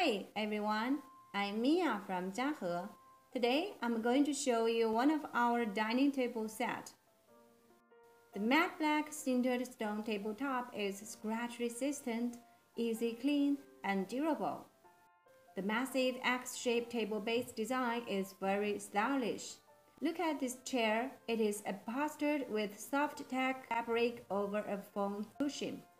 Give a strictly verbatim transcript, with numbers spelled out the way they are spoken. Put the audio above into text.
Hi everyone, I'm Mia from Jiahe. Today I'm going to show you one of our dining table set. The matte black sintered stone tabletop is scratch resistant, easy clean, and durable. The massive X-shaped table base design is very stylish. Look at this chair, it is upholstered with soft tech fabric over a foam cushion.